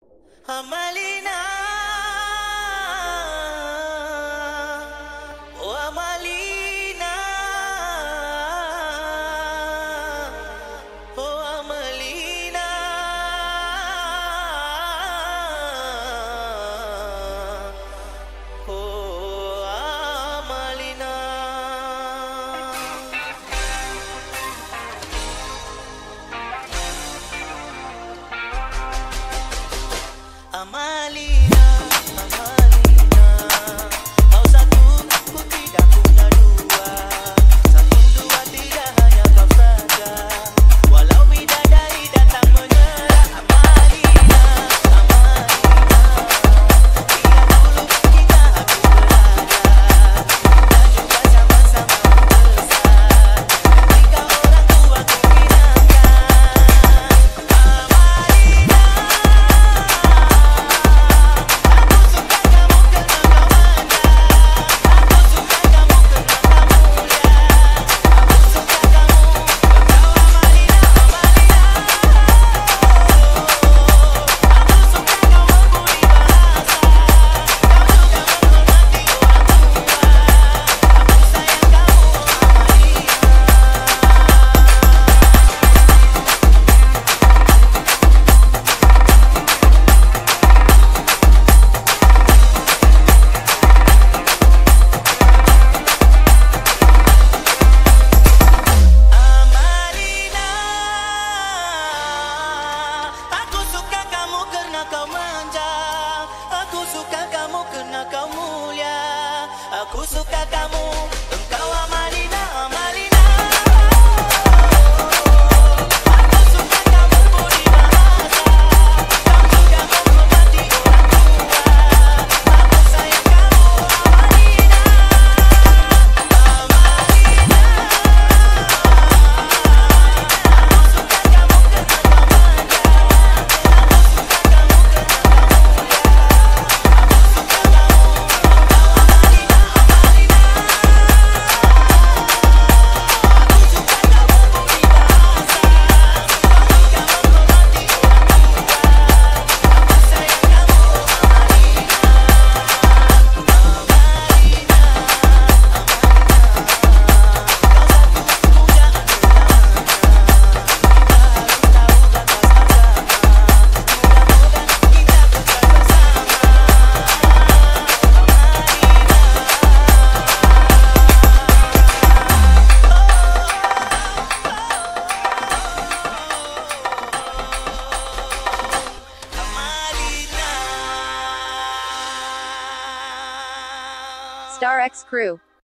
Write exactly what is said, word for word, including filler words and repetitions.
Amalina, oh Amalina, oh Amalina, oh Amalina. Amalina, Amalina, kau satu, ku tidak punya dua. Satu dua tidak hanya kau saja. Walau bidadari datang menyerah. Amalina, Amalina, biar dulu kita aku berada. Kita juga sama-sama membesar. Ketika orang tua ku pinangkan. Amalina, kau manja, aku suka kamu karena kau mulia. Aku suka kamu, engkau Amalina, Amalina. Aku suka kamu budi bahasa, kau juga menghormati orang tua. Aku sayang kamu, Amalina, Amalina. Aku suka kamu karena kau manja. Star X Crew.